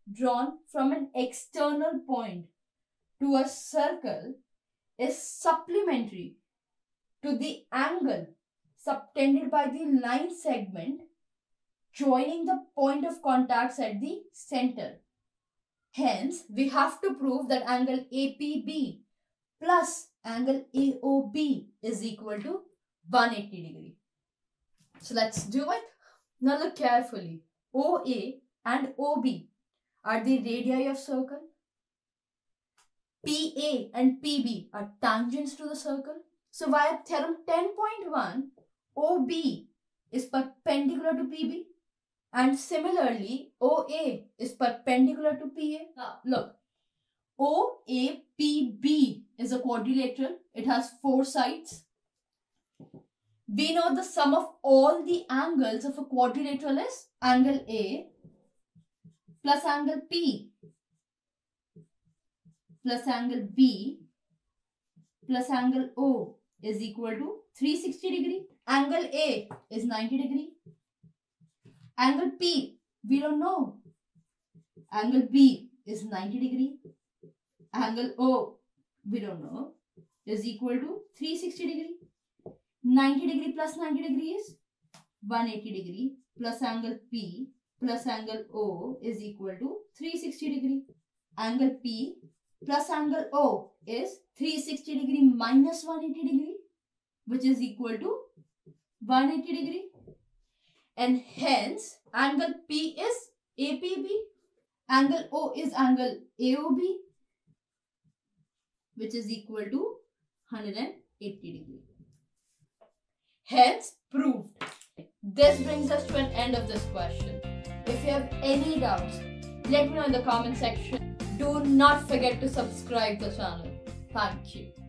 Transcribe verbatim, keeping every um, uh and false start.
drawn from an external point to a circle is supplementary to the angle subtended by the line segment joining the point of contacts at the center. Hence, we have to prove that angle A P B plus angle A O B is equal to one hundred eighty degree. So let's do it. Now look carefully. O A and O B are the radii of circle. P A and P B are tangents to the circle. So via theorem ten point one, O B is perpendicular to P B. And similarly, O A is perpendicular to P A. Now, look, O A P B is a quadrilateral. It has four sides. We know the sum of all the angles of a quadrilateral is angle A plus angle P plus angle B plus angle O is equal to three hundred sixty degree. Angle A is ninety degree. Angle P, we don't know. Angle B is ninety degree. Angle O, we don't know, is equal to three hundred sixty degree. ninety degree plus ninety degree is one hundred eighty degree plus angle P plus angle O is equal to three hundred sixty degree. Angle P plus angle O is three hundred sixty degree minus one hundred eighty degree, which is equal to one hundred eighty degree. And hence, angle P is A P B, angle O is angle A O B, which is equal to one hundred eighty degree. Hence, proved. This brings us to an end of this question. If you have any doubts, let me know in the comment section. Do not forget to subscribe to the channel. Thank you.